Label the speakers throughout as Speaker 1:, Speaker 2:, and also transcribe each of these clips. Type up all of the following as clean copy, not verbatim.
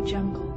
Speaker 1: Jungle.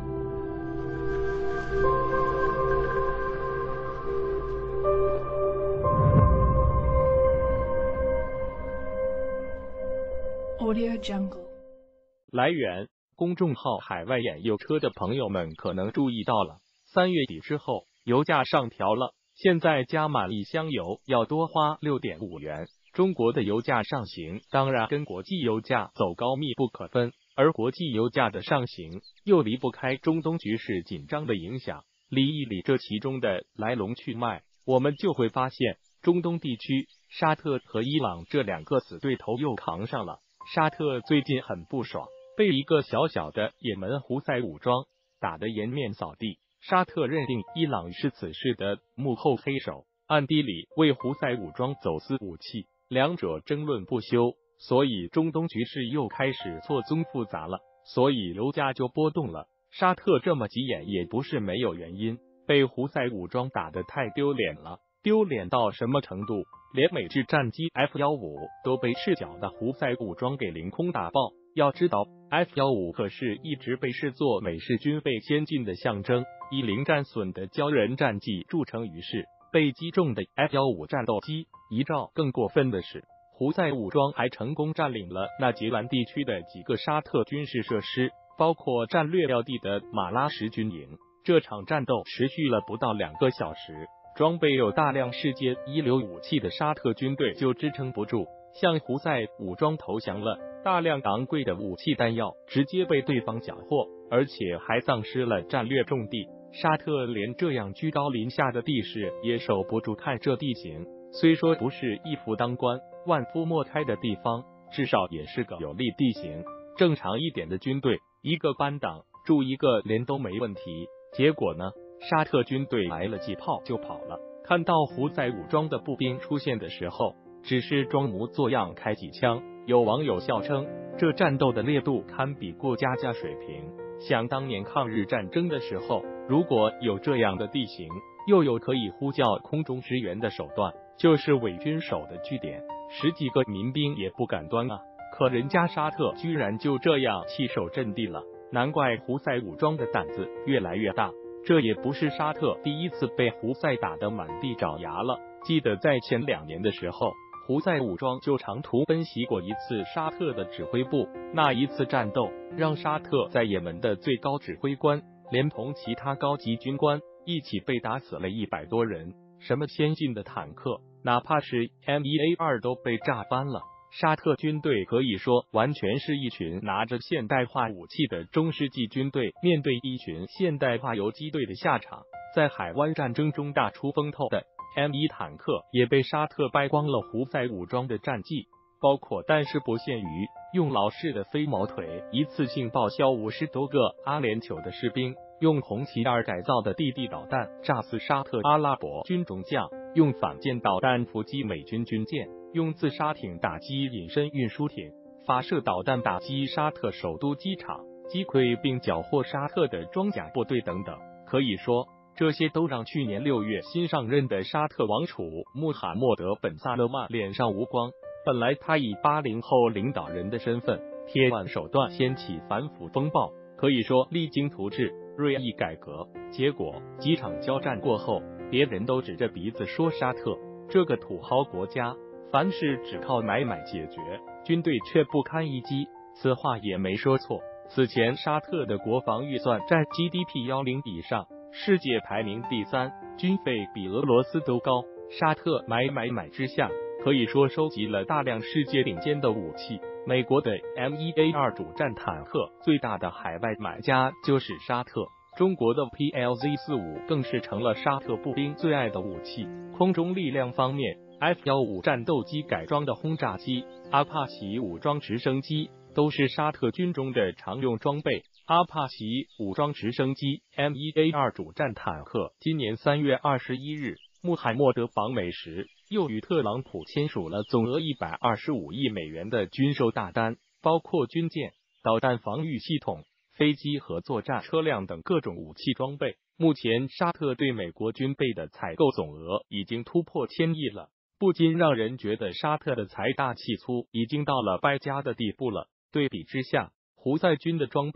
Speaker 1: Audio Jungle.
Speaker 2: 来源：公众号海外研究车的朋友们可能注意到了，3月底之后，油价上调了，现在加满一箱油要多花 6.5 元。中国的油价上行，当然跟国际油价走高密不可分，而国际油价的上行又离不开中东局势紧张的影响。理一理这其中的来龙去脉，我们就会发现，中东地区沙特和伊朗这两个死对头又扛上了。沙特最近很不爽，被一个小小的也门胡塞武装打得颜面扫地。沙特认定伊朗是此事的幕后黑手，暗地里为胡塞武装走私武器，两者争论不休，所以中东局势又开始错综复杂了，所以油价就波动了。沙特这么急眼也不是没有原因，被胡塞武装打得太丢脸了，丢脸到什么程度？连美制战机 F-15都被赤脚的胡塞武装给凌空打爆。要知道 F-15可是一直被视作美式军备先进的象征，以零战损的骄人战绩著称于世。被击中的 F-15战斗机一照，更过分的是，胡塞武装还成功占领了纳吉兰地区的几个沙特军事设施，包括战略要地的马拉什军营。这场战斗持续了不到2个小时，装备有大量世界一流武器的沙特军队就支撑不住，向胡塞武装投降了。大量昂贵的武器弹药直接被对方缴获，而且还丧失了战略重地。沙特连这样居高临下的地势也守不住，看这地形，虽说不是一夫当关万夫莫开的地方，至少也是个有利地形。正常一点的军队，一个班党驻一个连都没问题。结果呢，沙特军队来了几炮就跑了。看到胡塞武装的步兵出现的时候，只是装模作样开几枪。有网友笑称，这战斗的烈度堪比过家家水平。想当年抗日战争的时候，如果有这样的地形，又有可以呼叫空中支援的手段，就是伪军守的据点，10几个民兵也不敢端啊。可人家沙特居然就这样弃守阵地了，难怪胡塞武装的胆子越来越大。这也不是沙特第一次被胡塞打得满地找牙了，记得在前2年的时候，胡塞武装就长途奔袭过一次沙特的指挥部，那一次战斗让沙特在也门的最高指挥官连同其他高级军官一起被打死了100多人。什么先进的坦克，哪怕是 M1A2 都被炸翻了。沙特军队可以说完全是一群拿着现代化武器的中世纪军队面对一群现代化游击队的下场。在海湾战争中大出风头的M1 坦克也被沙特掰光了胡塞武装的战绩，包括但是不限于用老式的飞毛腿一次性报销50多个阿联酋的士兵，用红旗2改造的地导弹炸死沙特阿拉伯军中将，用反舰导弹伏击美军军舰，用自杀艇打击隐身运输艇，发射导弹打击沙特首都机场，击溃并缴获沙特的装甲部队等等。可以说这些都让去年6月新上任的沙特王储穆罕默德本萨勒曼脸上无光。本来他以80后领导人的身份，铁腕手段掀起反腐风暴，可以说励精图治，锐意改革。结果几场交战过后，别人都指着鼻子说沙特这个土豪国家，凡事只靠买解决，军队却不堪一击。此话也没说错。此前沙特的国防预算占 GDP 10以上，世界排名第3，军费比俄罗斯都高。沙特买之下，可以说收集了大量世界顶尖的武器。美国的 M1A2 主战坦克最大的海外买家就是沙特，中国的 PLZ-45更是成了沙特步兵最爱的武器。空中力量方面， F-15战斗机改装的轰炸机，阿帕奇武装直升机都是沙特军中的常用装备。阿帕奇武装直升机 M1A2 主战坦克今年3月21日，穆罕默德访美时又与特朗普签署了总额125亿美元的军售大单，包括军舰、导弹防御系统、飞机和作战车辆等各种武器装备。目前沙特对美国军备的采购总额已经突破1000亿了，不禁让人觉得沙特的财大气粗已经到了败家的地步了。对比之下，胡塞军的装备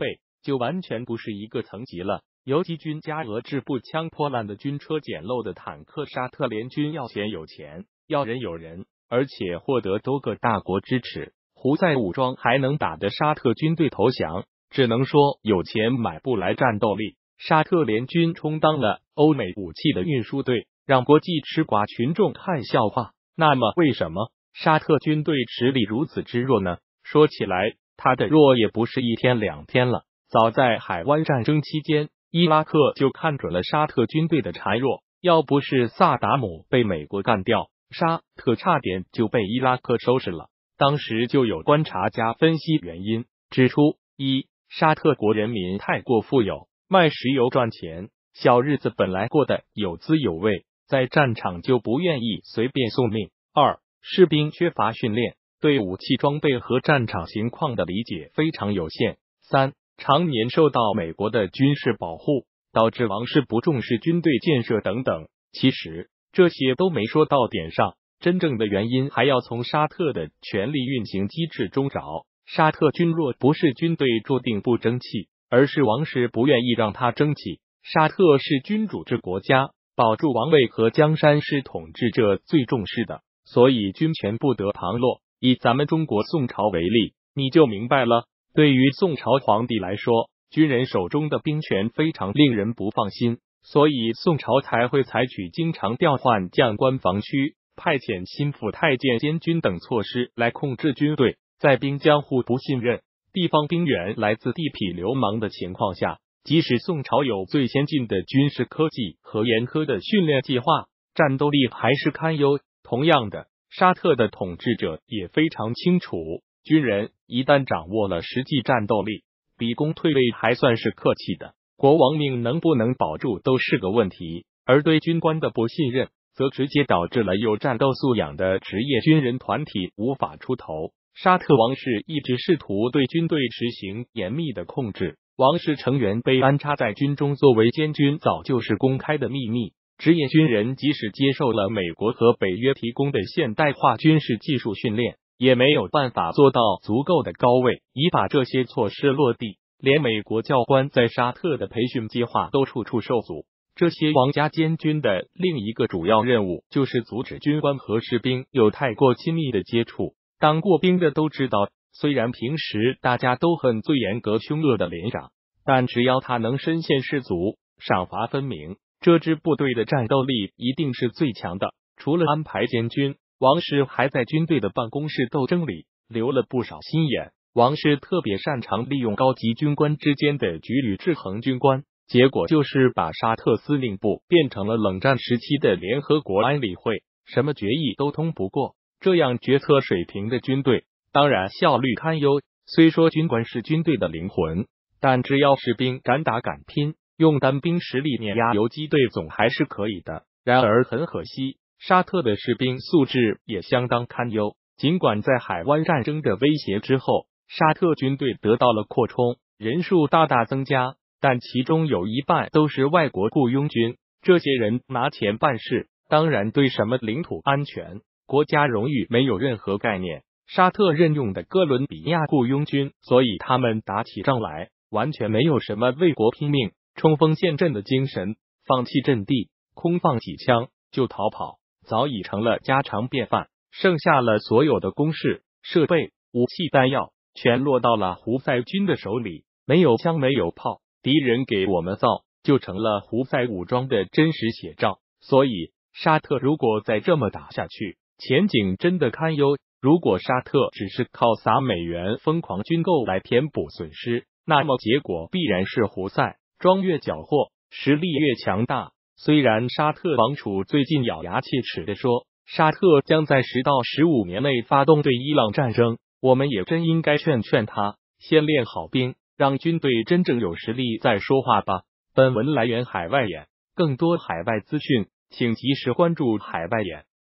Speaker 2: 就完全不是一个层级了。游击军加俄制步枪破烂的军车、简陋的坦克，沙特联军要钱有钱，要人有人，而且获得多个大国支持，胡塞武装还能打得沙特军队投降，只能说有钱买不来战斗力。沙特联军充当了欧美武器的运输队，让国际吃瓜群众看笑话。那么为什么沙特军队实力如此之弱呢？说起来，他的弱也不是一天两天了。早在海湾战争期间，伊拉克就看准了沙特军队的孱弱，要不是萨达姆被美国干掉，沙特差点就被伊拉克收拾了。当时就有观察家分析原因，指出：一、沙特国人民太过富有，卖石油赚钱，小日子本来过得有滋有味，在战场就不愿意随便送命。二、士兵缺乏训练，对武器装备和战场情况的理解非常有限。三、常年受到美国的军事保护，导致王室不重视军队建设等等。其实这些都没说到点上，真正的原因还要从沙特的权力运行机制中找。沙特军弱不是军队注定不争气，而是王室不愿意让他争气。沙特是君主制国家，保住王位和江山是统治者最重视的，所以军权不得旁落。以咱们中国宋朝为例，你就明白了。对于宋朝皇帝来说，军人手中的兵权非常令人不放心，所以宋朝才会采取经常调换将官防区、派遣心腹太监监军等措施来控制军队。在兵将互不信任、地方兵员来自地痞流氓的情况下，即使宋朝有最先进的军事科技和严苛的训练计划，战斗力还是堪忧。同样的，沙特的统治者也非常清楚，军人一旦掌握了实际战斗力，比攻退位还算是客气的，国王命能不能保住都是个问题。而对军官的不信任，则直接导致了有战斗素养的职业军人团体无法出头。沙特王室一直试图对军队实行严密的控制，王室成员被安插在军中作为监军早就是公开的秘密。职业军人即使接受了美国和北约提供的现代化军事技术训练，也没有办法做到足够的高位，以把这些措施落地。连美国教官在沙特的培训计划都处处受阻。这些王家监军的另一个主要任务就是阻止军官和士兵有太过亲密的接触。当过兵的都知道，虽然平时大家都恨最严格凶恶的连长，但只要他能身先士卒，赏罚分明，这支部队的战斗力一定是最强的。除了安排监军，王室还在军队的办公室斗争里留了不少心眼。王室特别擅长利用高级军官之间的局域制衡军官，结果就是把沙特司令部变成了冷战时期的联合国安理会，什么决议都通不过。这样决策水平的军队，当然效率堪忧。虽说军官是军队的灵魂，但只要士兵敢打敢拼，用单兵实力碾压游击队总还是可以的。然而很可惜，沙特的士兵素质也相当堪忧。尽管在海湾战争的威胁之后，沙特军队得到了扩充，人数大大增加，但其中有一半都是外国雇佣军。这些人拿钱办事，当然对什么领土安全、国家荣誉没有任何概念。沙特任用的哥伦比亚雇佣军，所以他们打起仗来完全没有什么为国拼命、冲锋陷阵的精神，放弃阵地，空放几枪就逃跑，早已成了家常便饭。剩下了所有的工事、设备、武器、弹药，全落到了胡塞军的手里。没有枪，没有炮，敌人给我们造，就成了胡塞武装的真实写照。所以，沙特如果再这么打下去，前景真的堪忧。如果沙特只是靠撒美元疯狂军购来填补损失，那么结果必然是胡塞装越缴获，实力越强大。虽然沙特王储最近咬牙切齿地说，沙特将在10到15年内发动对伊朗战争，我们也真应该劝劝他，先练好兵，让军队真正有实力再说话吧。本文来源海外眼，更多海外资讯，请及时关注海外眼。